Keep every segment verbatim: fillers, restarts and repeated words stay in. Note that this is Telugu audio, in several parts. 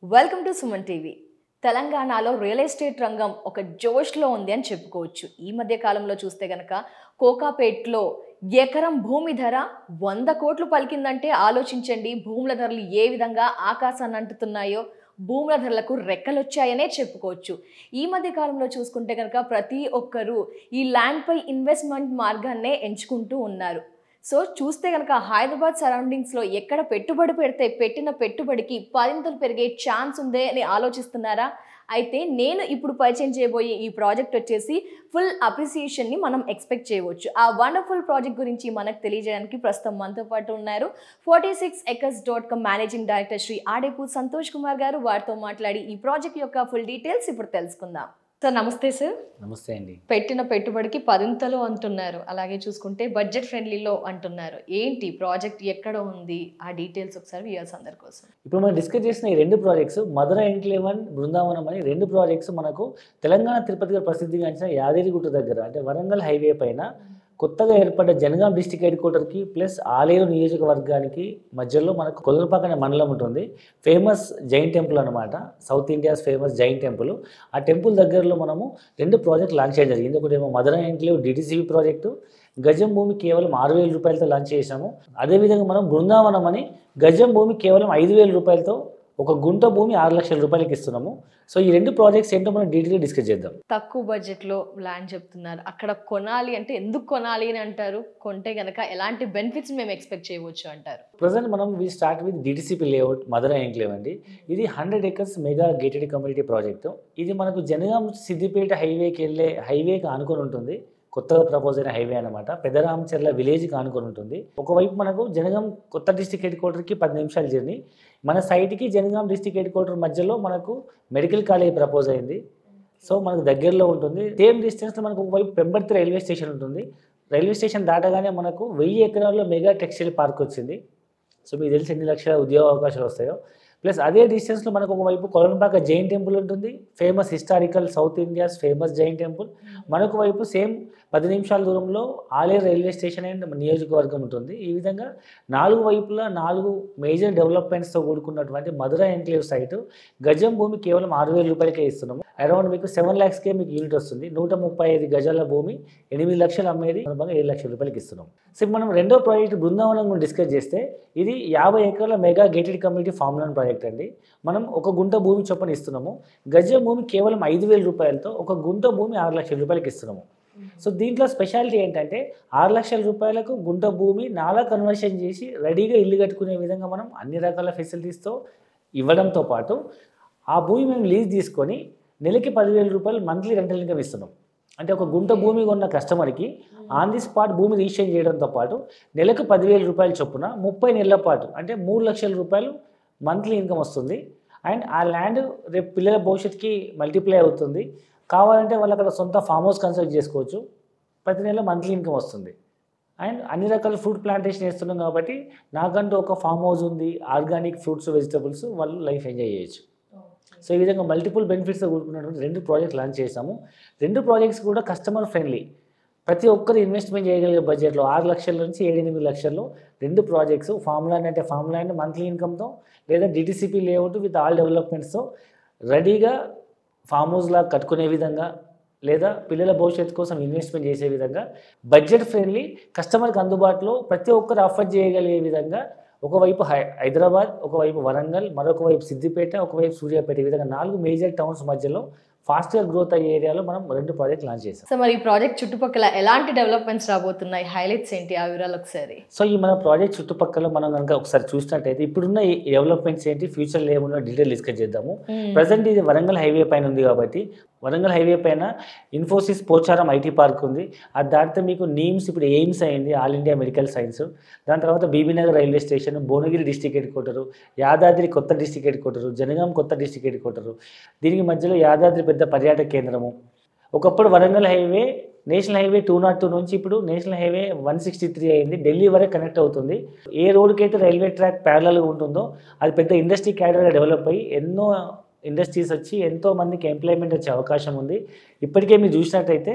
Welcome to Suman TV. తెలంగాణలో రియల్ ఎస్టేట్ రంగం ఒక జోష్లో ఉంది అని చెప్పుకోవచ్చు. ఈ మధ్య కాలంలో చూస్తే గనక కోకాపేట్లో ఎకరం భూమి ధర వంద కోట్లు పలికిందంటే ఆలోచించండి, భూముల ధరలు ఏ విధంగా ఆకాశాన్ని అంటుతున్నాయో, భూముల ధరలకు రెక్కలొచ్చాయనే చెప్పుకోవచ్చు. ఈ మధ్య కాలంలో చూసుకుంటే కనుక ప్రతి ఒక్కరూ ఈ ల్యాండ్పై ఇన్వెస్ట్మెంట్ మార్గాన్నే ఎంచుకుంటూ ఉన్నారు. సో చూస్తే కనుక హైదరాబాద్ సరౌండింగ్స్లో ఎక్కడ పెట్టుబడి పెడితే పెట్టిన పెట్టుబడికి పరింతలు పెరిగే ఛాన్స్ ఉందే అని ఆలోచిస్తున్నారా? అయితే నేను ఇప్పుడు పరిచయం చేయబోయే ఈ ప్రాజెక్ట్ వచ్చేసి ఫుల్ అప్రిసియేషన్ని మనం ఎక్స్పెక్ట్ చేయవచ్చు. ఆ వండర్ఫుల్ ప్రాజెక్ట్ గురించి మనకు తెలియజేయడానికి ప్రస్తుతం మనతో పాటు ఉన్నారు forty six acres dot com managing director Shri Adepu Santosh Kumar గారు. వారితో మాట్లాడి ఈ ప్రాజెక్ట్ యొక్క ఫుల్ డీటెయిల్స్ ఇప్పుడు తెలుసుకుందాం. సార్ నమస్తే. సార్ నమస్తే అండి. పెట్టిన పెట్టుబడికి పదింతలు అంటున్నారు, అలాగే చూసుకుంటే బడ్జెట్ ఫ్రెండ్లీలో అంటున్నారు. ఏంటి ప్రాజెక్ట్, ఎక్కడ ఉంది, ఆ డీటెయిల్స్ ఒకసారి వ్యూయర్స్ అందరి కోసం. ఇప్పుడు మనం డిస్కస్ చేసిన ఈ రెండు ప్రాజెక్ట్స్ మధుర ఎన్క్లేవన్, బృందావనం అని రెండు ప్రాజెక్ట్స్ మనకు తెలంగాణ తిరుపతిగా ప్రసిద్ధిగాంచిన యాదగిరిగుట్ట దగ్గర అంటే వరంగల్ హైవే పైన కొత్తగా ఏర్పడ్డ జనగాం డిస్టిక్ హెడ్ క్వార్టర్కి ప్లస్ ఆలేరు నియోజకవర్గానికి మధ్యలో మనకు కొలనపాక అనే మండలం ఉంటుంది. ఫేమస్ జైన్ టెంపుల్ అనమాట, south India's famous Jain temple. ఆ టెంపుల్ దగ్గరలో మనము రెండు ప్రాజెక్ట్ లాంచ్ చేయడం జరిగింది. ఒకటేమో మధుర ఎన్క్లేవ్ డిటిసిబి ప్రాజెక్టు, గజం భూమి కేవలం ఆరు వేల రూపాయలతో లాంచ్ చేశాము. అదేవిధంగా మనం బృందావనం అని గజం భూమి కేవలం ఐదు వేల రూపాయలతో ఒక గుంట భూమి ఆరు లక్షల రూపాయలకి ఇస్తున్నాము. సో ఈ రెండు ప్రాజెక్ట్స్ ఏంటో మనం డీటెయిల్గా డిస్కస్ చేద్దాం. తక్కువ బడ్జెట్లో ల్యాండ్ చెప్తున్నారు, అక్కడ కొనాలి అంటే ఎందుకు కొనాలి అని అంటారు? కొంటే కనుక ఎలాంటి బెనిఫిట్స్ మేము ఎక్స్పెక్ట్ చేయవచ్చు అంటారు? ప్రజెంట్ మనం we start with DTCP layout Madhura enclave అండి. ఇది hundred acres mega gated community project. ఇది మనకు జనగాం సిద్దిపేట హైవేకి వెళ్ళే హైవేకి ఆనుకొని ఉంటుంది. కొత్తగా ప్రపోజ్ అయిన హైవే అనమాట. పెదరామచర్ల విలేజ్కి ఆనుకొని ఉంటుంది. ఒకవైపు మనకు జనగాం కొత్త డిస్టిక్ హెడ్ క్వార్టర్కి పది నిమిషాల జర్నీ, మన సైట్కి జనగాం డిస్టిక్ హెడ్ క్వార్టర్ మధ్యలో మనకు మెడికల్ కాలేజ్ ప్రపోజ్ అయింది. సో మనకు దగ్గరలో ఉంటుంది. సేమ్ డిస్టెన్స్లో మనకు ఒకవైపు పెంబర్తి రైల్వే స్టేషన్ ఉంటుంది. రైల్వే స్టేషన్ దాటగానే మనకు వెయ్యి ఎకరాల్లో మెగా టెక్స్టైల్ పార్క్ వచ్చింది. సో మీకు తెలిసి ఎన్ని లక్షల ఉద్యోగ అవకాశాలు వస్తాయో. ప్లస్ అదే డిస్టెన్స్లో మనకు ఒకవైపు కొలనపాక జైన్ టెంపుల్ ఉంటుంది, famous historical south India's famous Jain temple. మనకు వైపు సేమ్ పది నిమిషాల దూరంలో ఆలేరు రైల్వే స్టేషన్ అండ్ నియోజకవర్గం ఉంటుంది. ఈ విధంగా నాలుగు వైపులా నాలుగు మేజర్ డెవలప్మెంట్స్తో కూడుకున్నటువంటి మధుర ఎన్క్లేవ్ సైటు గజం భూమి కేవలం ఆరు వేల రూపాయలకే ఇస్తున్నాము. అరౌండ్ మీకు సెవెన్ ల్యాక్స్కే మీకు యూనిట్ వస్తుంది. నూట ముప్పై ఐదు గజాల భూమి ఎనిమిది లక్షలు అమ్మేది ఏడు లక్షల రూపాయలకి ఇస్తున్నాం. సో మనం రెండో ప్రాజెక్ట్ బృందావనం గురించి డిస్కస్ చేస్తే ఇది యాభై ఎకరాల mega gated community farm land project అండి. మనం ఒక గుంట భూమి చొప్పున ఇస్తున్నాము. గజం భూమి కేవలం ఐదు వేల రూపాయలతో ఒక గుంట భూమి ఆరు లక్షల రూపాయలకి ఇస్తున్నాము. సో దీంట్లో స్పెషాలిటీ ఏంటంటే ఆరు లక్షల రూపాయలకు గుంట భూమి నాలా కన్వర్షన్ చేసి రెడీగా ఇల్లు కట్టుకునే విధంగా మనం అన్ని రకాల ఫెసిలిటీస్తో ఇవ్వడంతో పాటు ఆ భూమి మేము లీజ్ తీసుకొని నెలకి పదివేల రూపాయలు మంత్లీ రెంటల్ ఇన్కమ్ ఇస్తున్నాం. అంటే ఒక గుంట భూమి కొన్న కస్టమర్కి ఆన్ ది స్పాట్ భూమి రిజిస్టర్ చేయడంతో పాటు నెలకు పదివేల రూపాయల చొప్పున ముప్పై నెలల పాటు అంటే మూడు లక్షల రూపాయలు మంత్లీ ఇన్కమ్ వస్తుంది. అండ్ ఆ ల్యాండ్ రేపు పిల్లల భవిష్యత్తుకి మల్టిప్లై అవుతుంది. కావాలంటే వాళ్ళు అక్కడ సొంత ఫామ్ హౌస్ కన్స్ట్రక్ట్ చేసుకోవచ్చు. ప్రతి నెల మంత్లీ ఇన్కమ్ వస్తుంది. అండ్ అన్ని రకాల ఫ్రూట్ ప్లాంటేషన్ వేస్తున్నాం కాబట్టి నాకంటూ ఒక ఫామ్ హౌస్ ఉంది, ఆర్గానిక్ ఫ్రూట్స్ వెజిటబుల్స్ వాళ్ళు లైఫ్ ఎంజాయ్ చేయొచ్చు. సో ఈ విధంగా మల్టిపుల్ బెనిఫిట్స్తో కూడుకున్నటువంటి రెండు ప్రాజెక్ట్స్ లాంచ్ చేసాము. రెండు ప్రాజెక్ట్స్ కూడా కస్టమర్ ఫ్రెండ్లీ, ప్రతి ఒక్కరు ఇన్వెస్ట్మెంట్ చేయగలిగే బడ్జెట్లో ఆరు లక్షల నుంచి ఏడు ఎనిమిది లక్షల్లో రెండు ప్రాజెక్ట్స్. ఫామ్ ల్యాండ్ అంటే ఫామ్ ల్యాండ్ మంత్లీ ఇన్కమ్తో, లేదా డిటిసిపి లేఅవుట్ విత్ ఆల్ డెవలప్మెంట్స్తో రెడీగా ఫామ్ హౌస్ లాగా కట్టుకునే విధంగా, లేదా పిల్లల భవిష్యత్తు కోసం ఇన్వెస్ట్మెంట్ చేసే విధంగా బడ్జెట్ ఫ్రెండ్లీ, కస్టమర్కి అందుబాటులో ప్రతి ఒక్కరు అఫోర్డ్ చేయగలిగే విధంగా ఒకవైపు హై హైదరాబాద్, ఒకవైపు వరంగల్, మరొక వైపు సిద్దిపేట, ఒకవైపు సూర్యాపేట, ఈ విధంగా నాలుగు మేజర్ టౌన్స్ మధ్యలో ఫాస్ట్గా గ్రోత్ అయ్యే ఏరియాలో మనం రెండు ప్రాజెక్ట్ లాంచ్ చేసాం. సో మరి ఈ ప్రాజెక్ట్ చుట్టుపక్కల ఎలాంటి డెవలప్మెంట్స్ రాబోతున్నాయి, హైలైట్స్ ఏంటి, ఆ వివరాలు ఒకసారి. సో ఈ మన ప్రాజెక్ట్ చుట్టుపక్కల మనం కనుక ఒకసారి చూసినట్టయితే ఇప్పుడున్న ఈ డెవలప్మెంట్స్ ఏంటి, ఫ్యూచర్లో ఏమున్నా డీటెయిల్ డిస్కస్ చేద్దాము. ప్రజెంట్ ఇది వరంగల్ హైవే పైన ఉంది కాబట్టి వరంగల్ హైవే పైన ఇన్ఫోసిస్ పోచారం ఐటీ పార్క్ ఉంది. అది దాటితే మీకు నీమ్స్ ఇప్పుడు ఎయిమ్స్ అయింది, ఆల్ ఇండియా మెడికల్ సైన్స్. దాని తర్వాత Bibinagar railway station, Bhuvanagiri district head quarter, Yadadri కొత్త డిస్టిక్ హెడ్ క్వార్టరు, జనగాం కొత్త డిస్టిక్ హెడ్ క్వార్టరు. దీనికి మధ్యలో యాదాద్రి పెద్ద పర్యాటక కేంద్రము. ఒకప్పుడు Warangal highway national highway two nought two నుంచి ఇప్పుడు national highway one sixty three అయింది. ఢిల్లీ వరకు కనెక్ట్ అవుతుంది. ఏ రోడ్కి అయితే రైల్వే ట్రాక్ ప్యారలల్గా ఉంటుందో అది పెద్ద ఇండస్ట్రీ క్యాడర్గా డెవలప్ అయ్యి ఎన్నో ఇండస్ట్రీస్ వచ్చి ఎంతో మందికి ఎంప్లాయ్మెంట్ వచ్చే అవకాశం ఉంది. ఇప్పటికే మీరు చూసినట్టయితే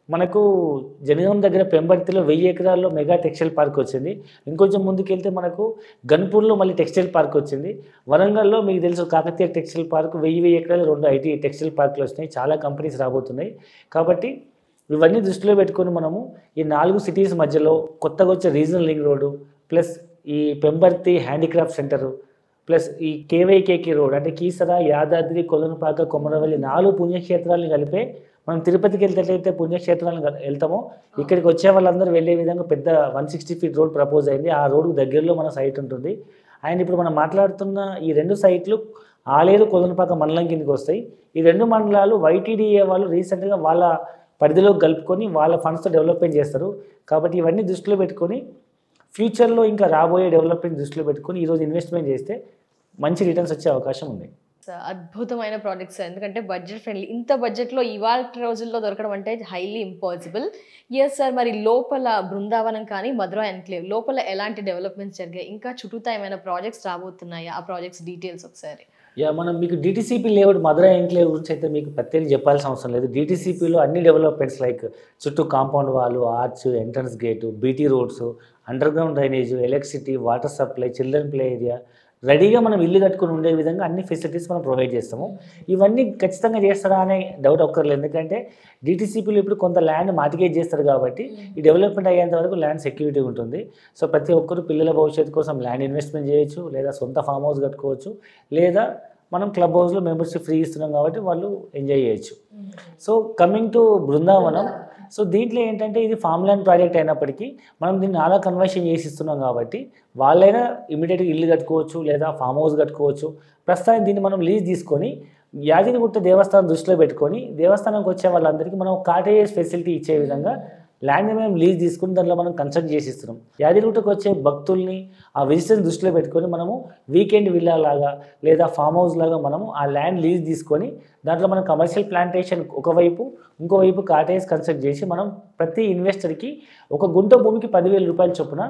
మనకు జనగాం దగ్గర పెంబర్తిలో వెయ్యి ఎకరాల్లో మెగా టెక్స్టైల్ పార్క్ వచ్చింది. ఇంకొంచెం ముందుకెళ్తే మనకు గన్పూర్లో మళ్ళీ టెక్స్టైల్ పార్క్ వచ్చింది. వరంగల్లో మీకు తెలుసు కాకతీయ టెక్స్టైల్ పార్క్ వెయ్యి వెయ్యి ఎకరాలు రెండు ఐటీ టెక్స్టైల్ పార్కులు వస్తున్నాయి. చాలా కంపెనీస్ రాబోతున్నాయి. కాబట్టి ఇవన్నీ దృష్టిలో పెట్టుకొని మనము ఈ నాలుగు సిటీస్ మధ్యలో కొత్తగా వచ్చే రీజనల్ రింగ్ రోడ్డు ప్లస్ ఈ పెంబర్తి హ్యాండీక్రాఫ్ట్ సెంటరు ప్లస్ ఈ కేవైకేకి రోడ్ అంటే కీసర, యాదాద్రి, కొలనుపాక, కొమరవల్లి నాలుగు పుణ్యక్షేత్రాలను కలిపే మనం తిరుపతికి వెళ్తే పుణ్యక్షేత్రాలను వెళ్తామో ఇక్కడికి వచ్చే వాళ్ళందరూ వెళ్ళే విధంగా పెద్ద one sixty feet road propose అయింది. ఆ రోడ్కు దగ్గరలో మన సైట్ ఉంటుంది. అండ్ ఇప్పుడు మనం మాట్లాడుతున్న ఈ రెండు సైట్లు ఆలేరు, కొలనుపాక మండలం కిందకి వస్తాయి. ఈ రెండు మండలాలు వైటీడీఏ వాళ్ళు రీసెంట్గా వాళ్ళ పరిధిలో కలుపుకొని వాళ్ళ ఫండ్స్తో డెవలప్మెంట్ చేస్తారు. కాబట్టి ఇవన్నీ దృష్టిలో పెట్టుకొని ఫ్యూచర్లో ఇంకా రాబోయే డెవలప్మెంట్ దృష్టిలో పెట్టుకొని ఈరోజు ఇన్వెస్ట్మెంట్ చేస్తే మంచి రిటర్న్స్ వచ్చే అవకాశం ఉంది. అద్భుతమైన ప్రాజెక్ట్స్, ఎందుకంటే బడ్జెట్ ఫ్రెండ్లీ. ఇంత బడ్జెట్లో ఇవాళ రోజుల్లో దొరకడం అంటే హైలీ ఇంపాసిబుల్. ఎస్ సార్, మరి లోపల బృందావనం కానీ మధురా ఎన్క్లేవ్ లోపల ఎలాంటి డెవలప్మెంట్స్ జరిగాయి, ఇంకా చుట్టూతా ఏమైనా ప్రాజెక్ట్స్ రాబోతున్నాయా, ఆ ప్రాజెక్ట్స్ డీటెయిల్స్ ఒకసారి. యా మనం మీకు డిటీసీపీ లేఅవుట్ మధురా ఎన్క్లేవ్ గురించి అయితే మీకు ప్రత్యేకంగా చెప్పాల్సిన అవసరం లేదు. డిటీసీపీలో అన్ని డెవలప్మెంట్స్ లైక్ చుట్టూ compound wall, arch, entrance gate, BT roads, underground drainage, electricity, water supply, children play area రెడీగా మనం ఇల్లు కట్టుకుని ఉండే విధంగా అన్ని ఫెసిలిటీస్ మనం ప్రొవైడ్ చేస్తాము. ఇవన్నీ ఖచ్చితంగా చేస్తారా అనే డౌట్ ఒక్కర్లేదు. ఎందుకంటే డిటీసీపీలు ఇప్పుడు కొంత ల్యాండ్ మార్టిగేజ్ చేస్తారు కాబట్టి ఈ డెవలప్మెంట్ అయ్యేంత వరకు ల్యాండ్ సెక్యూరిటీ ఉంటుంది. సో ప్రతి ఒక్కరు పిల్లల భవిష్యత్తు కోసం ల్యాండ్ ఇన్వెస్ట్మెంట్ చేయొచ్చు, లేదా సొంత ఫామ్ హౌస్ కట్టుకోవచ్చు, లేదా మనం క్లబ్ హౌస్లో మెంబర్షిప్ ఫ్రీ ఇస్తున్నాం కాబట్టి వాళ్ళు ఎంజాయ్ చేయొచ్చు. So coming to Brindavanam, so దీంట్లో ఏంటంటే ఇది ఫామ్ ల్యాండ్ ప్రాజెక్ట్ అయినప్పటికీ మనం దీన్ని అలా కన్వర్షన్ చేసి ఇస్తున్నాం కాబట్టి వాళ్ళైనా ఇమీడియట్గా ఇల్లు కట్టుకోవచ్చు, లేదా ఫామ్ హౌస్ కట్టుకోవచ్చు. ప్రస్తుతానికి దీన్ని మనం లీజ్ తీసుకొని యాదగిరిగుట్ట దేవస్థానం దృష్టిలో పెట్టుకొని దేవస్థానంకి వచ్చే వాళ్ళందరికీ మనం కాటేజ్ ఫెసిలిటీ ఇచ్చే విధంగా ల్యాండ్ మేము లీజ్ తీసుకుని దాంట్లో మనం కన్స్ట్రక్ట్ చేసి ఇస్తున్నాం. యాదగిరిగుట్టకు వచ్చే భక్తుల్ని ఆ విజిటర్స్ దృష్టిలో పెట్టుకొని మనము వీకెండ్ విల్లా లాగా లేదా ఫామ్ హౌస్ లాగా మనము ఆ ల్యాండ్ లీజ్ తీసుకొని దాంట్లో మనం కమర్షియల్ ప్లాంటేషన్ ఒకవైపు, ఇంకోవైపు కాటేజ్ కన్స్ట్రక్ట్ చేసి మనం ప్రతి ఇన్వెస్టర్కి ఒక గుంట భూమికి పదివేల రూపాయల చొప్పున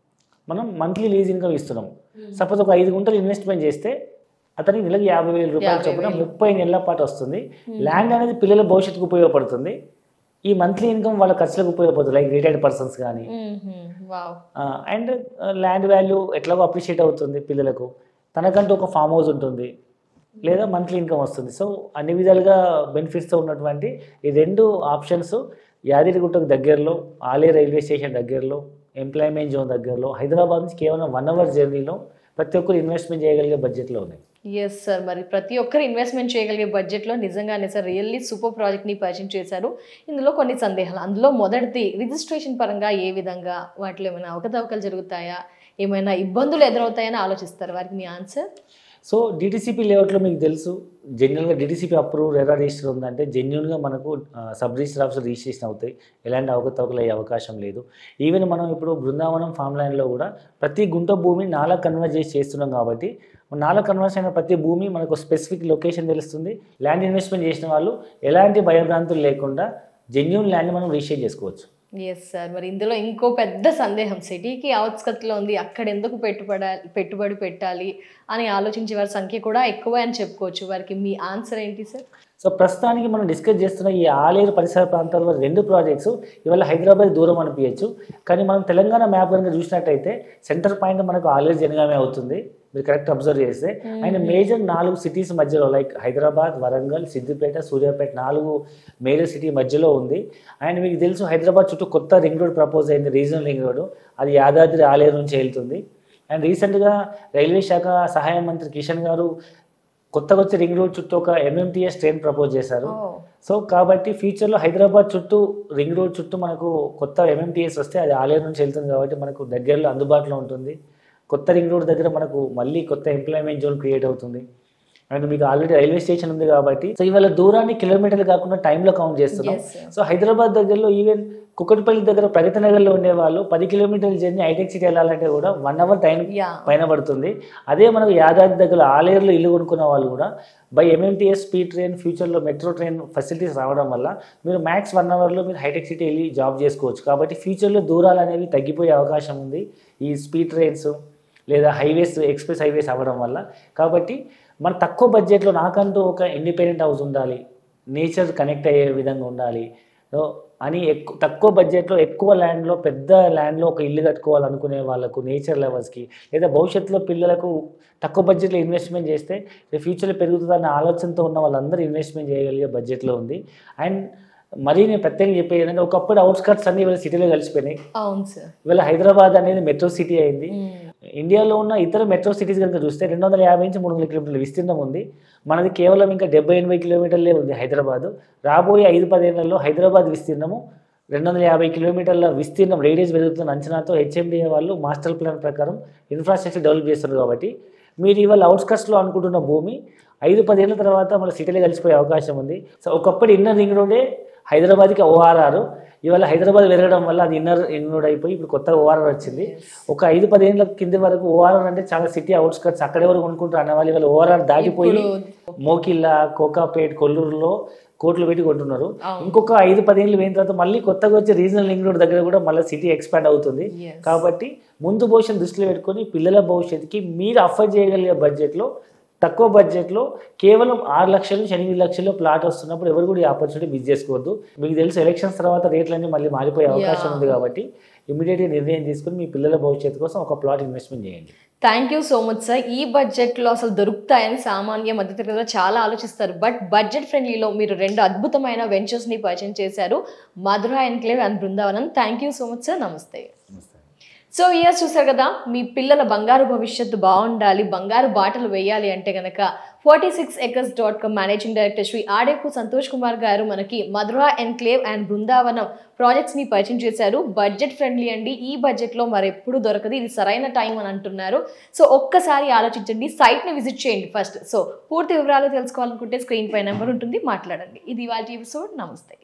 మనం మంత్లీ లీజ్ ఇన్కమ్ ఇస్తున్నాం. సపోజ్ ఒక ఐదు గుంటలు ఇన్వెస్ట్మెంట్ చేస్తే అతనికి నెలకి యాభై వేల రూపాయల చొప్పున ముప్పై నెలల పాటు వస్తుంది. ల్యాండ్ అనేది పిల్లల భవిష్యత్తుకు ఉపయోగపడుతుంది. ఈ మంత్లీ ఇన్కమ్ వాళ్ళ ఖర్చులకు ఉపయోగపడుతుంది, లైక్ రిటైర్డ్ పర్సన్స్ కానీ. అండ్ ల్యాండ్ వాల్యూ ఎట్లాగో అప్రిషియేట్ అవుతుంది పిల్లలకు. తనకంటూ ఒక ఫామ్ హౌస్ ఉంటుంది, లేదా మంత్లీ ఇన్కమ్ వస్తుంది. సో అన్ని విధాలుగా బెనిఫిట్స్తో ఉన్నటువంటి ఈ రెండు ఆప్షన్స్ యాదగిరిగుట్టకు దగ్గరలో, ఆలే రైల్వే స్టేషన్ దగ్గరలో, ఎంప్లాయ్మెంట్ జోన్ దగ్గరలో, హైదరాబాద్ నుంచి కేవలం వన్ అవర్ జర్నీలో ప్రతి ఒక్కరు ఇన్వెస్ట్మెంట్ చేయగలిగే బడ్జెట్లో ఉన్నాయి. ఎస్ సార్, మరి ప్రతి ఒక్కరు ఇన్వెస్ట్మెంట్ చేయగలిగే బడ్జెట్లో నిజంగానే సార్ రియల్లీ సూపర్ ప్రాజెక్ట్ని పరిచయం చేశారు. ఇందులో కొన్ని సందేహాలు, అందులో మొదటిది రిజిస్ట్రేషన్ పరంగా ఏ విధంగా వాటిలో ఏమైనా అవకతవకలు జరుగుతాయా, ఏమైనా ఇబ్బందులు ఎదురవుతాయని ఆలోచిస్తారు, వారికి మీ ఆన్సర్? సో డిటీసీపీ లేఅవుట్లో మీకు తెలుసు జనరల్గా డిటీసీపీ అప్రూవ్ ఎరా రిజిస్టర్ ఉందంటే జెన్యున్గా మనకు సబ్ రిజిస్టర్ ఆఫీస్ రిజిస్ట్రేషన్ అవుతాయి, ఎలాంటి అవకతవకలు అయ్యే అవకాశం లేదు. ఈవెన్ మనం ఇప్పుడు బృందావనం ఫామ్ ల్యాండ్లో కూడా ప్రతి గుంట భూమిని నాలా కన్వర్ట్ చేసి చేస్తున్నాం కాబట్టి నాలా కన్వర్ట్ అయిన ప్రతి భూమి మనకు స్పెసిఫిక్ లొకేషన్ తెలుస్తుంది. ల్యాండ్ ఇన్వెస్ట్మెంట్ చేసిన వాళ్ళు ఎలాంటి భయభ్రాంతులు లేకుండా జెన్యున్ ల్యాండ్ మనం రిజిస్టర్ చేసుకోవచ్చు. ఎస్ సార్, మరి ఇందులో ఇంకో పెద్ద సందేహం, సిటీకి అవుట్స్కట్లో ఉంది, అక్కడ ఎందుకు పెట్టుబడ పెట్టుబడి పెట్టాలి అని ఆలోచించే వారి సంఖ్య కూడా ఎక్కువ అని చెప్పుకోవచ్చు, వారికి మీ ఆన్సర్ ఏంటి సార్? సో ప్రస్తుతానికి మనం డిస్కస్ చేస్తున్న ఈ ఆలేరు పరిసర ప్రాంతాల్లో రెండు ప్రాజెక్ట్స్ ఇవాళ హైదరాబాద్ దూరం అనిపించచ్చు, కానీ మనం తెలంగాణ మ్యాప్ కనుక చూసినట్టయితే సెంటర్ పాయింట్ మనకు ఆలేరు జనగామే అవుతుంది. మీరు కరెక్ట్ అబ్జర్వ్ చేస్తే ఆయన మేజర్ నాలుగు సిటీస్ మధ్యలో లైక్ హైదరాబాద్, వరంగల్, సిద్దిపేట, సూర్యాపేట నాలుగు మేజర్ సిటీ మధ్యలో ఉంది. అండ్ మీకు తెలుసు హైదరాబాద్ చుట్టూ కొత్త రింగ్ రోడ్ ప్రపోజ్ అయింది, రీజనల్ రింగ్ రోడ్, అది యాదాద్రి ఆలేరు నుంచి వెళ్తుంది. అండ్ రీసెంట్గా రైల్వే శాఖ సహాయ మంత్రి కిషన్ గారు కొత్తగా వచ్చే రింగ్ రోడ్ చుట్టూ ఒక ఎంఎంటీఎస్ ట్రైన్ ప్రపోజ్ చేశారు. సో కాబట్టి ఫ్యూచర్లో హైదరాబాద్ చుట్టూ రింగ్ రోడ్ చుట్టూ మనకు కొత్త ఎంఎంటీఎస్ వస్తే అది ఆలేరు నుంచి వెళ్తుంది కాబట్టి మనకు దగ్గరలో అందుబాటులో ఉంటుంది. కొత్త రింగ్ రోడ్ దగ్గర మనకు మళ్ళీ కొత్త ఎంప్లాయ్మెంట్ జోన్ క్రియేట్ అవుతుంది. అండ్ మీకు ఆల్రెడీ రైల్వే స్టేషన్ ఉంది కాబట్టి సో ఇవాళ దూరాన్ని కిలోమీటర్లు కాకుండా టైంలో కౌంట్ చేస్తున్నాం. సో హైదరాబాద్ దగ్గరలో ఈవెన్ కుక్కటిపల్లి దగ్గర ప్రగతి నగర్లో ఉండే వాళ్ళు పది కిలోమీటర్ల జర్నీ హైటెక్ సిటీ వెళ్ళాలంటే కూడా వన్ అవర్ టైం పైన పడుతుంది. అదే మనకు యాదాద్రి దగ్గర ఆలేరులో ఇల్లు కొనుక్కున్న వాళ్ళు కూడా బై ఎంఎంటీఎస్ స్పీడ్ ట్రైన్, ఫ్యూచర్లో మెట్రో ట్రైన్ ఫెసిలిటీస్ రావడం వల్ల మీరు మ్యాక్స్ వన్ అవర్లో మీరు హైటెక్ సిటీ వెళ్ళి జాబ్ చేసుకోవచ్చు. కాబట్టి ఫ్యూచర్లో దూరాలు అనేవి తగ్గిపోయే అవకాశం ఉంది ఈ స్పీడ్ ట్రైన్స్ లేదా హైవేస్, ఎక్స్ప్రెస్ హైవేస్ అవ్వడం వల్ల. కాబట్టి మన తక్కువ బడ్జెట్లో నాకంటూ ఒక ఇండిపెండెంట్ హౌస్ ఉండాలి, నేచర్ కనెక్ట్ అయ్యే విధంగా ఉండాలి, అని ఎక్కువ తక్కువ బడ్జెట్లో ఎక్కువ ల్యాండ్లో పెద్ద ల్యాండ్లో ఒక ఇల్లు కట్టుకోవాలనుకునే వాళ్ళకు నేచర్ లవర్స్కి లేదా భవిష్యత్తులో పిల్లలకు తక్కువ బడ్జెట్లో ఇన్వెస్ట్మెంట్ చేస్తే ఫ్యూచర్లో పెరుగుతుందన్న ఆలోచనతో ఉన్న వాళ్ళందరూ ఇన్వెస్ట్మెంట్ చేయగలిగే బడ్జెట్లో ఉంది. అండ్ మరీ నేను ప్రత్యేకంగా చెప్పేది ఏంటంటే ఒకప్పుడు అవుట్స్కట్స్ అన్ని ఇవాళ సిటీలో కలిసిపోయినాయి. అవును సార్. ఇవాళ హైదరాబాద్ అనేది మెట్రో సిటీ అయింది. ఇండియాలో ఉన్న ఇతర మెట్రో సిటీస్ కనుక చూస్తే రెండు వందల యాభై నుంచి మూడు వందల కిలోమీటర్ల విస్తీర్ణం ఉంది. మనది కేవలం ఇంకా డెబ్బై ఎనభై కిలోమీటర్లే ఉంది హైదరాబాద్. రాబోయే ఐదు పదేళ్లలో హైదరాబాద్ విస్తీర్ణము రెండు వందల యాభై కిలోమీటర్ల విస్తీర్ణం రేడియస్ పెరుగుతున్న అంచనాతో హెచ్ఎండిఏ వాళ్ళు మాస్టర్ ప్లాన్ ప్రకారం ఇన్ఫ్రాస్ట్రక్చర్ డెవలప్ చేస్తున్నారు. కాబట్టి మీరు ఇవాళ అవుట్స్కట్స్లో అనుకుంటున్న భూమి ఐదు పదేళ్ల తర్వాత మన సిటీలో కలిసిపోయే అవకాశం ఉంది. సో ఒకప్పుడు ఇన్నర్ రింగ్ రోడే హైదరాబాద్కి ఓఆర్ఆర్, ఇవాళ హైదరాబాద్ పెరగడం వల్ల అది ఇన్నర్ రింగ్ రోడ్ అయిపోయి ఇప్పుడు కొత్తగా ఓఆర్ఆర్ వచ్చింది. ఒక ఐదు పదేళ్ళ కింద వరకు ఓఆర్ఆర్ అంటే చాలా సిటీ అవుట్స్కట్స్ అక్కడే వరకు కొనుక్కుంటారు అన్న వాళ్ళు ఇవాళ ఓఆర్ఆర్ దాటిపోయి మోకిల్లా, కోకాపేట్, కొల్లూరులో కోట్లు పెట్టి కొంటున్నారు. ఇంకొక ఐదు పదేళ్ళు పోయిన తర్వాత మళ్ళీ కొత్తగా వచ్చే రీజనల్ రింగ్ రోడ్ దగ్గర కూడా మళ్ళీ సిటీ ఎక్స్పాండ్ అవుతుంది. కాబట్టి ముందు భవిష్యత్తు దృష్టిలో పెట్టుకొని పిల్లల భవిష్యత్తుకి మీరు అఫోర్డ్ చేయగలిగే బడ్జెట్లో తక్కువ బడ్జెట్లో కేవలం ఆరు లక్షల నుంచి ఎనిమిది లక్షల్లో ప్లాట్ వస్తున్నప్పుడు ఎవరు కూడా ఈ ఆపర్చునిటీ మిస్ చేసుకోవద్దు. మీకు తెలుసు ఎలక్షన్స్ తర్వాత రేట్లన్నీ మళ్ళీ మారిపోయే అవకాశం ఉంది. కాబట్టి ఇమీడియట్గా నిర్ణయం తీసుకుని మీ పిల్లల భవిష్యత్తు కోసం ఒక ప్లాట్ ఇన్వెస్ట్మెంట్ చేయండి. Thank you so much sir. ఈ బడ్జెట్లో అసలు దొరుకుతాయని సామాన్య మధ్యతరగతిలో చాలా ఆలోచిస్తారు. బట్ బడ్జెట్ ఫ్రెండ్లీలో మీరు రెండు అద్భుతమైన వెంచర్స్ని పరిచయం చేశారు, Madhura enclave and Brindavanam. Thank you so much sir. నమస్తే. సో ఇయర్ చూసారు కదా, మీ పిల్లల బంగారు భవిష్యత్తు బాగుండాలి, బంగారు బాటలు వేయాలి అంటే కనుక forty six acres dot com managing director Shri Adepu Santosh Kumar garu మనకి మధురా ఎన్క్లేవ్ అండ్ బృందావనం ప్రాజెక్ట్స్ని పరిచయం చేశారు. బడ్జెట్ ఫ్రెండ్లీ అండి, ఈ బడ్జెట్లో మరి ఎప్పుడు దొరకదు, ఇది సరైన టైం అని అంటున్నారు. సో ఒక్కసారి ఆలోచించండి, సైట్ని విజిట్ చేయండి ఫస్ట్. సో పూర్తి వివరాలు తెలుసుకోవాలనుకుంటే స్క్రీన్ పై నెంబర్ ఉంటుంది, మాట్లాడండి. ఇది ఇవాళ ఎపిసోడ్. నమస్తే.